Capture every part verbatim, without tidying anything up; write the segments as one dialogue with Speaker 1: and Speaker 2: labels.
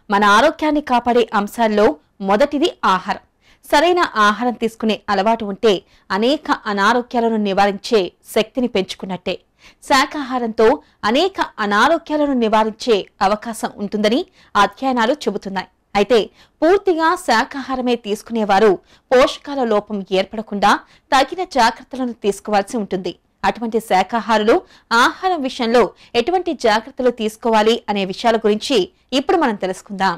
Speaker 1: మన ఆరోగ్యాన్ని కాపాడే అంశాల్లో మొదటిది ఆహారం. సరైన ఆహారం తీసుకునే అలవాటు ఉంటే అనేక అనారోగ్యాలను నివారించే శక్తిని పెంచుకున్నట్టే. శాకాహారంతో అనేక అనారోగ్యాలను నివారించే అవకాశం ఉంటుందని అధ్యయనాలు చెబుతున్నాయి. అయితే పూర్తిగా శాకాహారమే తీసుకునేవారు పోషకాల లోపం ఏర్పడకుండా తగిన జాగ్రత్తలను తీసుకోవాల్సి ఉంటుంది. అటువంటి శాకాహారులు ఆహారం విషయంలో ఎటువంటి జాగ్రత్తలు తీసుకోవాలి అనే విషయాల గురించి ఇప్పుడు మనం తెలుసుకుందాం.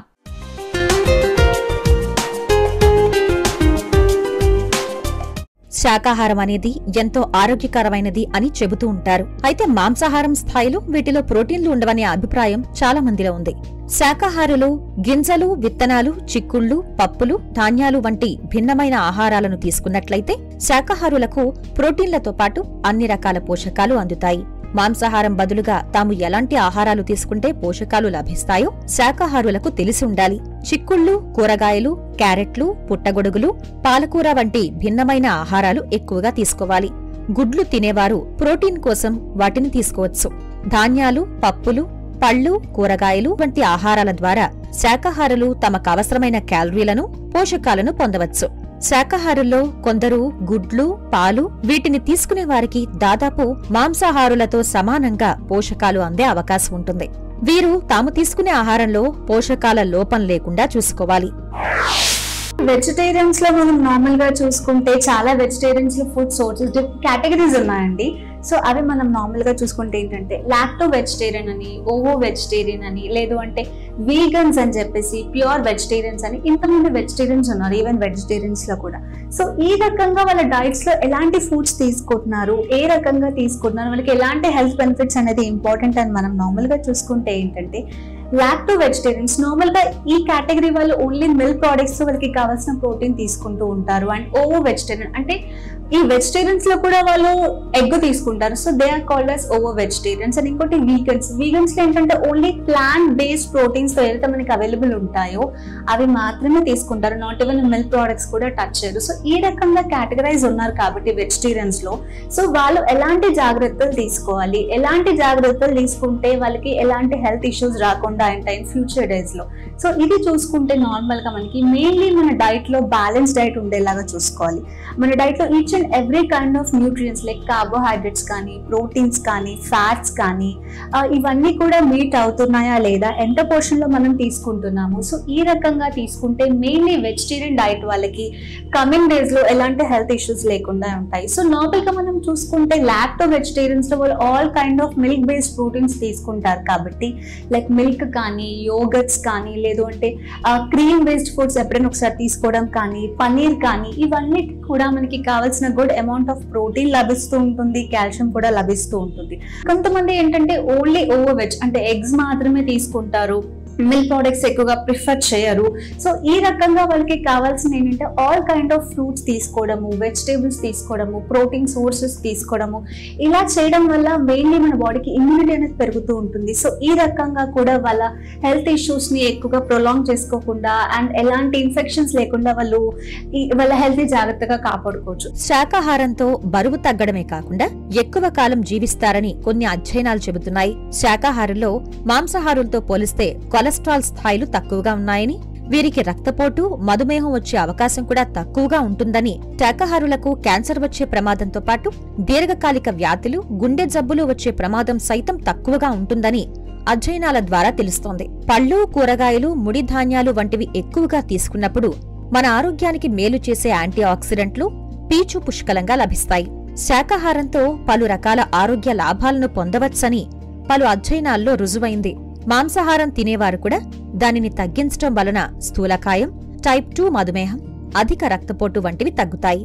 Speaker 2: శాకాహారం అనేది ఎంతో ఆరోగ్యకరమైనది అని చెబుతూ ఉంటారు. అయితే మాంసాహారం స్థాయిలో వీటిలో ప్రోటీన్లు ఉండవనే అభిప్రాయం చాలా మందిలో ఉంది. శాకాహారులు గింజలు, విత్తనాలు, చిక్కుళ్లు, పప్పులు, ధాన్యాలు వంటి భిన్నమైన ఆహారాలను తీసుకున్నట్లయితే శాకాహారులకు ప్రోటీన్లతో పాటు అన్ని రకాల పోషకాలు అందుతాయి. మాంసాహారం బదులుగా తాము ఎలాంటి ఆహారాలు తీసుకుంటే పోషకాలు లభిస్తాయో శాకాహారులకు తెలిసి ఉండాలి. చిక్కుళ్లు, కూరగాయలు, క్యారెట్లు, పుట్టగొడుగులు, పాలకూర వంటి భిన్నమైన ఆహారాలు ఎక్కువగా తీసుకోవాలి. గుడ్లు తినేవారు ప్రోటీన్ కోసం వాటిని తీసుకోవచ్చు. ధాన్యాలు, పప్పులు, పళ్లు, కూరగాయలు వంటి ఆహారాల ద్వారా శాకాహారులు తమకు అవసరమైన క్యాలరీలను, పోషకాలను పొందవచ్చు. శాకాహారుల్లో కొందరు గుడ్లు, పాలు వీటిని తీసుకునే వారికి దాదాపు మాంసాహారులతో సమానంగా పోషకాలు అందే అవకాశం ఉంటుంది. వీరు తాము తీసుకునే ఆహారంలో పోషకాల లోపం లేకుండా చూసుకోవాలి.
Speaker 3: వెజిటేరియన్స్ లో మనం నార్మల్ గా చూసుకుంటే చాలా వెజిటేరియన్స్ లో ఫుడ్ సోర్సెస్ కేటగిరీస్ ఉన్నాయండి. సో అవి మనం నార్మల్ గా చూసుకుంటే ఏంటంటే లాక్టో వెజిటేరియన్ అని, ఓవో వెజిటేరియన్ అని, లేదు అంటే వీగన్స్ అని చెప్పేసి ప్యూర్ వెజిటేరియన్స్ అని ఇంతమంది వెజిటేరియన్స్ ఉన్నారు ఈవెన్ వెజిటేరియన్స్ లో కూడా. సో ఈ రకంగా వాళ్ళ డైట్స్ లో ఎలాంటి ఫుడ్స్ తీసుకుంటున్నారు, ఏ రకంగా తీసుకుంటున్నారు, వాళ్ళకి ఎలాంటి హెల్త్ బెనిఫిట్స్ అనేది ఇంపార్టెంట్ అని మనం నార్మల్ గా చూసుకుంటే ఏంటంటే లాక్టో వెజిటేరియన్స్ నార్మల్ గా ఈ కేటగిరీ వాళ్ళు ఓన్లీ మిల్క్ ప్రోడక్ట్స్ వాళ్ళకి కావాల్సిన ప్రోటీన్ తీసుకుంటూ ఉంటారు. అండ్ ఓవో వెజిటేరియన్ అంటే ఈ వెజిటేరియన్స్ లో కూడా వాళ్ళు ఎగ్ తీసుకుంటారు. So they are called as ovo vegetarians. And ఇంకోటి వీగన్స్. వీగన్స్ లో ఏంటంటే ఓన్లీ ప్లాంట్ బేస్డ్ ప్రోటీన్స్ ఏదైతే మనకి అవైలబుల్ ఉంటాయో అవి మాత్రమే తీసుకుంటారు. నాట్ ఈవెన్ మిల్క్ ప్రోడక్ట్స్ కూడా టచ్ చేయరు. సో ఈ రకంగా కేటగరైజ్ ఉన్నారు కాబట్టి వెజిటేరియన్స్ లో. సో వాళ్ళు ఎలాంటి జాగ్రత్తలు తీసుకోవాలి, ఎలాంటి జాగ్రత్తలు తీసుకుంటే వాళ్ళకి ఎలాంటి హెల్త్ ఇష్యూస్ రాకుండా ఉంటాయి ఫ్యూచర్ డేస్ లో. సో ఇది చూసుకుంటే నార్మల్ గా మనకి మెయిన్లీ మన డైట్ లో బ్యాలెన్స్ డైట్ ఉండేలాగా చూసుకోవాలి. మన డైట్ లో each and every kind of nutrients like carbohydrates కానీ, ప్రోటీన్స్ కానీ, ఫ్యాట్స్ కానీ ఇవన్నీ కూడా మీట్ అవుతున్నాయా లేదా, ఎంత పోర్షన్ లో మనం తీసుకుంటున్నాము. సో ఈ రకంగా తీసుకుంటే మెయిన్లీ వెజిటేరియన్ డైట్ వాళ్ళకి కమింగ్ డేస్ లో ఎలాంటి హెల్త్ ఇష్యూస్ లేకుండా ఉంటాయి. సో నార్మల్ గా మనం చూసుకుంటే లాక్టో వెజిటేరియన్స్ లో వాళ్ళు all kind of milk based proteins తీసుకుంటారు కాబట్టి లైక్ మిల్క్ కానీ, యోగర్ట్స్ కానీ, లేదు అంటే క్రీమ్ బేస్డ్ ఫుడ్స్ ఎప్పుడైనా ఒకసారి తీసుకోవడం కానీ, పనీర్ కానీ ఇవన్నీ కూడా మనకి కావాల్సిన గుడ్ అమౌంట్ ఆఫ్ ప్రోటీన్ లభిస్తూ ఉంటుంది, కాల్షియం కూడా లభిస్తూ ఉంటుంది. కొంతమంది ఏంటంటే ఓన్లీ ఓవర్ వెజ్ అంటే ఎగ్స్ మాత్రమే తీసుకుంటారు, మిల్క్ ప్రోడక్ట్స్ ఎక్కువగా ప్రిఫర్ చేయరు. సో ఈ రకంగా వాళ్ళకి కావాల్సిన ఏంటంటే ఆల్ కైండ్ ఆఫ్ ఫ్రూట్స్ తీసుకోవడము, వెజిటేబుల్స్ తీసుకోవడము, ప్రోటీన్ సోర్సెస్ తీసుకోవడము, ఇలా చేయడం వల్ల మెయిన్లీ మన బాడీకి ఇమ్యూనిటీ అనేది పెరుగుతూ ఉంటుంది. సో ఈ రకంగా కూడా వాళ్ళ హెల్త్ ఇష్యూస్ ని ఎక్కువగా ప్రొలాంగ్ చేసుకోకుండా అండ్ ఎలాంటి ఇన్ఫెక్షన్స్ లేకుండా వాళ్ళు వాళ్ళ హెల్త్ జాగ్రత్తగా కాపాడుకోవచ్చు.
Speaker 2: శాకాహారంతో బరువు తగ్గడమే కాకుండా ఎక్కువ కాలం జీవిస్తారని కొన్ని అధ్యయనాలు చెబుతున్నాయి. శాకాహారంలో మాంసాహారులతో పోలిస్తే కొలెస్ట్రాల్ స్థాయిలు తక్కువగా ఉన్నాయని, వీరికి రక్తపోటు, మధుమేహం వచ్చే అవకాశం కూడా తక్కువగా ఉంటుందని, శాకాహారులకు క్యాన్సర్ వచ్చే ప్రమాదంతో పాటు దీర్ఘకాలిక వ్యాధులు, గుండె జబ్బులు వచ్చే ప్రమాదం సైతం తక్కువగా ఉంటుందని అధ్యయనాల ద్వారా తెలుస్తోంది. పళ్లు, కూరగాయలు, ముడి ధాన్యాలు వంటివి ఎక్కువగా తీసుకున్నప్పుడు మన ఆరోగ్యానికి మేలు చేసే యాంటీ ఆక్సిడెంట్లు, పీచు పుష్కలంగా లభిస్తాయి. శాకాహారంతో పలు రకాల ఆరోగ్య లాభాలను పొందవచ్చని పలు అధ్యయనాల్లో రుజువైంది. మాంసాహారం తినేవారు కూడా దానిని తగ్గించడం వలన స్థూలకాయం, టైప్ టూ మధుమేహం, అధిక రక్తపోటు వంటివి తగ్గుతాయి.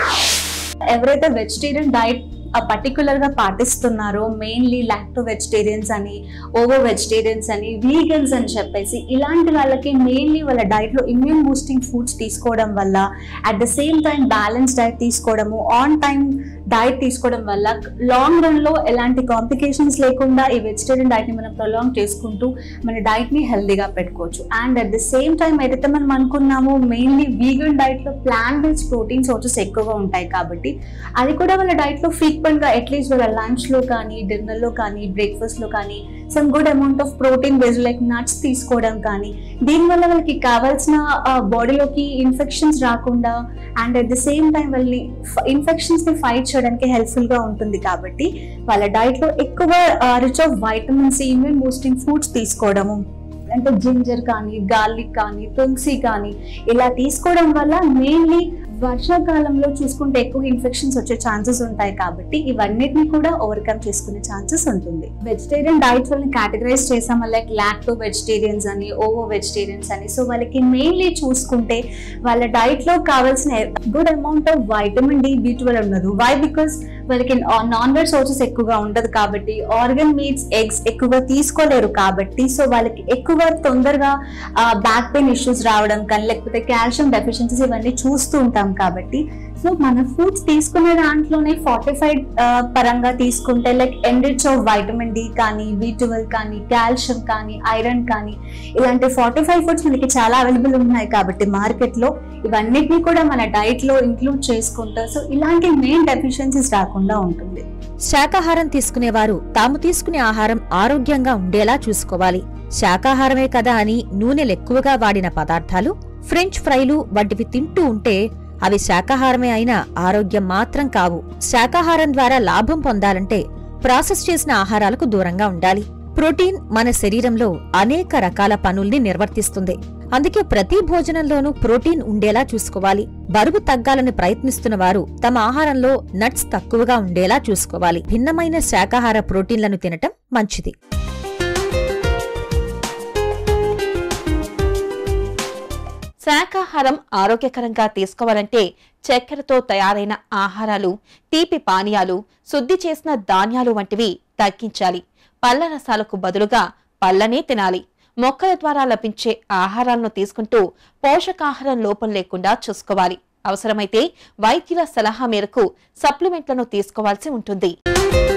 Speaker 3: ఎవరైతే వెజిటేరియన్ డైట్ పర్టికులర్ గా పాటిస్తున్నారో మెయిన్లీ లాక్టో వెజిటేరియన్స్ అని, ఓవో వెజిటేరియన్స్ అని, వీగన్స్ అని చెప్పేసి ఇలాంటి వాళ్ళకి మెయిన్లీ వాళ్ళ డైట్ లో ఇమ్యూన్ బూస్టింగ్ ఫుడ్స్ తీసుకోవడం వల్ల, at the same time balance diet తీసుకోవడము, ఆన్ టైం డైట్ తీసుకోవడం వల్ల లాంగ్ రన్ లో ఎలాంటి కాంప్లికేషన్స్ లేకుండా ఈ వెజిటేరియన్ డైట్ ని మనం ప్రొలాంగ్ చేసుకుంటూ మన డైట్ ని హెల్దీగా పెట్టుకోవచ్చు. And at the same time ఏదైతే మనం అనుకున్నామో మెయిన్లీ వీగన్ డైట్ లో ప్లాంట్ బేస్డ్ ప్రోటీన్ సోర్సెస్ ఎక్కువగా ఉంటాయి కాబట్టి అది కూడా వాళ్ళ డైట్ లో ఫ్రీక్వెంట్ గా అట్లీస్ట్ వాళ్ళ లంచ్ లో కానీ, డిన్నర్ లో కానీ, బ్రేక్ఫాస్ట్ లో కానీ some good amount of protein based like nuts తీసుకోవడం కానీ, దీనివల్ల వాళ్ళకి కావాల్సిన బాడీలోకి ఇన్ఫెక్షన్స్ రాకుండా and at the same time వాళ్ళని ఇన్ఫెక్షన్స్ ని ఫైట్ చేయడానికి హెల్ప్ఫుల్ గా ఉంటుంది. కాబట్టి వాళ్ళ డైట్ లో ఎక్కువ rich of vitamins, immune boosting foods తీసుకోవడము, అంటే జింజర్ కానీ, గార్లిక్ కానీ, తులసి కానీ ఇలా తీసుకోవడం వల్ల మెయిన్లీ వర్షాకాలంలో చూసుకుంటే ఎక్కువ ఇన్ఫెక్షన్స్ వచ్చే ఛాన్సెస్ ఉంటాయి. కాబట్టి ఇవన్నిటిని కూడా ఓవర్కమ్ చేసుకునే ఛాన్సెస్ ఉంటుంది. వెజిటేరియన్ డైట్ వాళ్ళని కేటగరైజ్ చేసాం, లైక్ లాక్టో వెజిటేరియన్స్ అని, ఓవో వెజిటేరియన్స్ అని. సో వాళ్ళకి మెయిన్లీ చూసుకుంటే వాళ్ళ డైట్ లో కావాల్సిన good amount of vitamin D, B twelve ఉండదు. వై? బికాస్ వాళ్ళకి నాన్ వెజ్ సోర్సెస్ ఎక్కువగా ఉండదు కాబట్టి, ఆర్గన్ మీట్స్, ఎగ్స్ ఎక్కువగా తీసుకోలేరు కాబట్టి, సో వాళ్ళకి ఎక్కువ తొందరగా బ్యాక్ పెయిన్ ఇష్యూస్ రావడం కానీ, లేకపోతే కాల్షియం డెఫిషియన్సీస్ ఇవన్నీ చూస్తూ ఉంటాం. కాబట్టి సో మన ఫుడ్స్ తీసుకునే దాంట్లోనే ఫార్టిఫైడ్ పరంగా తీసుకుంటే like enrich of vitamin D కానీ, బి ట్వెల్వ్ కానీ, కాల్షియం కానీ, ఐరన్ కానీ ఇలాంటి ఫార్టిఫైడ్ ఫుడ్స్ మనకి చాలా అవైలబుల్ ఉన్నాయి. కాబట్టి మార్కెట్ లో ఇవన్నిటిని కూడా మన డైట్ లో ఇంక్లూడ్ చేసుకుంటా సో ఇలాంటి మెయిన్ డెఫిషియన్సీస్ రాకుండా ఉంటుంది.
Speaker 2: శాకాహారం తీసుకునేవారు తాము తీసుకునే ఆహారం ఆరోగ్యంగా ఉండేలా చూసుకోవాలి. శాకాహారమే కదా అని నూనెలు ఎక్కువగా వాడిన పదార్థాలు, ఫ్రెంచ్ ఫ్రైలు వంటివి తింటూ ఉంటే అవి శాకాహారమే అయినా ఆరోగ్యం మాత్రం కావు. శాకాహారం ద్వారా లాభం పొందాలంటే ప్రాసెస్ చేసిన ఆహారాలకు దూరంగా ఉండాలి. ప్రోటీన్ మన శరీరంలో అనేక రకాల పనుల్ని నిర్వర్తిస్తుంది. అందుకే ప్రతి భోజనంలోనూ ప్రోటీన్ ఉండేలా చూసుకోవాలి. బరువు తగ్గాలని ప్రయత్నిస్తున్న వారు తమ ఆహారంలో నట్స్ తక్కువగా ఉండేలా చూసుకోవాలి. భిన్నమైన శాకాహార ప్రోటీన్లను తినటం మంచిది.
Speaker 1: శాకాహారం ఆరోగ్యకరంగా తీసుకోవాలంటే చక్కెరతో తయారైన ఆహారాలు, తీపి పానీయాలు, శుద్ధి చేసిన ధాన్యాలు వంటివి తగ్గించాలి. పళ్ల రసాలకు బదులుగా పళ్లనే తినాలి. మొక్కల ద్వారా లభించే ఆహారాలను తీసుకుంటూ పోషకాహారం లోపం లేకుండా చూసుకోవాలి. అవసరమైతే వైద్యుల సలహా మేరకు సప్లిమెంట్లను తీసుకోవాల్సి ఉంటుంది.